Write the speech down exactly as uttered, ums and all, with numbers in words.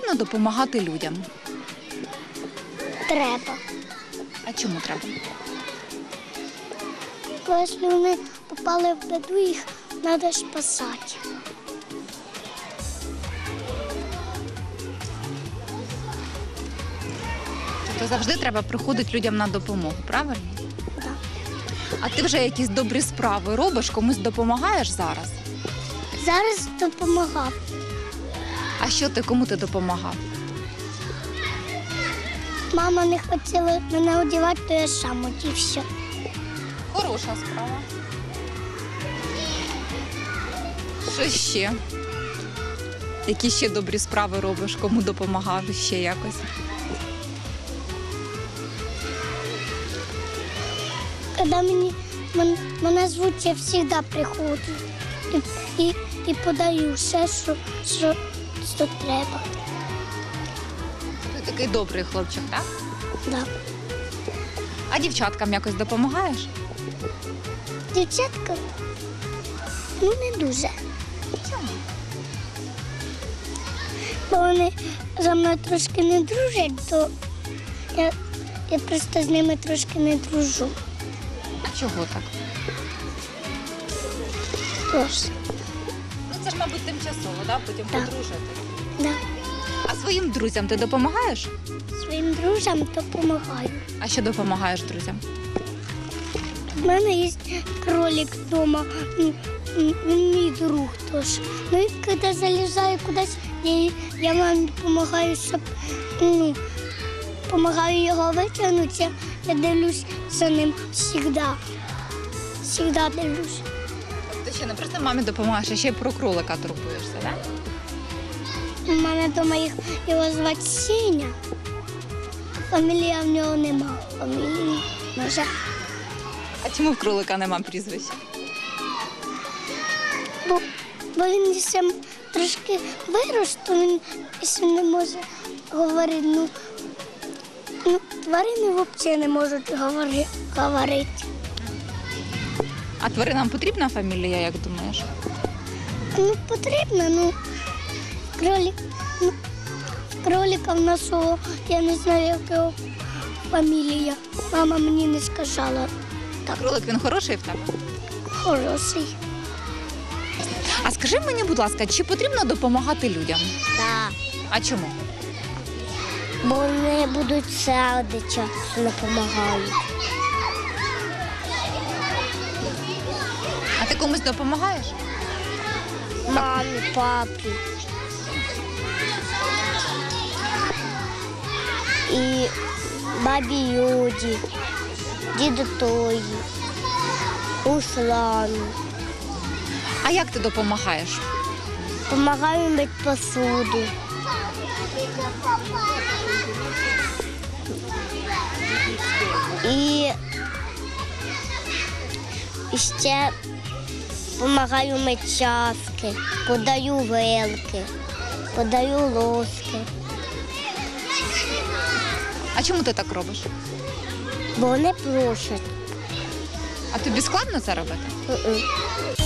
потрібно допомагати людям? Треба. А чому треба? Бо якщо вони попали в біду, їх треба спасати. Тобто завжди треба приходити людям на допомогу, правильно? Да. А ти вже якісь добрі справи робиш, комусь допомагаєш зараз? Зараз допомагав. А що ти, кому ти допомагав? Мама не хотіла мене одягати, то я сам одівся. Хороша справа. Що ще? Які ще добрі справи робиш, кому допомагав ще якось? Коли мені, мен- мене звуть, я завжди приходжу і, і, і подаю все, що, що, що треба. Ти такий добрий хлопчик, так? Да. А дівчаткам якось допомагаєш? Дівчатка, ну не дуже. Чому? Бо вони за мною трошки не дружать, то я, я просто з ними трошки не дружу. А чого так? Тож, Ну це ж, мабуть, тимчасово, да? Потім Так. подружити. да. А своїм друзям ти допомагаєш? Своїм друзям допомагаю. А що допомагаєш друзям? У мене є кролик вдома, м, м, він мій друг теж. Ну він коли залізає кудись, я, я мамі допомагаю, щоб ну, допомагаю його витягнути. Я, я дивлюсь за ним завжди. Завжди дивлюсь. Ти ще не просто мамі допомагаєш, а ще й про кролика турбуєшся, так? У мене вдома їх, його звати Сеня. Фамілія в нього нема. Фамілії, на жаль. А чому в кролика нема прізвища? Бо, бо він ще трошки вирос, то він ще не може говорити. Ну, ну, тварини взагалі не можуть говори, говорити. А тваринам потрібна фамілія, як думаєш? Ну, потрібно, ну, кролик, ну, кролика в нас, о, я не знаю, як його фамілія. Мама мені не сказала. Так, Кролик, він хороший в тебе? хороший. А скажи мені, будь ласка, чи потрібно допомагати людям? Так. А чому? Бо вони будуть сяди часу допомагають. А ти комусь допомагаєш? Мамі, папі. І бабі Юді, діду Тої, Руслану. А як ти допомагаєш? Помагаю мити посуду. І, і ще допомагаю мити чашки, подаю вилки, подаю ложки. А чому ти так робиш? Бо вони просять. А тобі складно це робити? Мгм.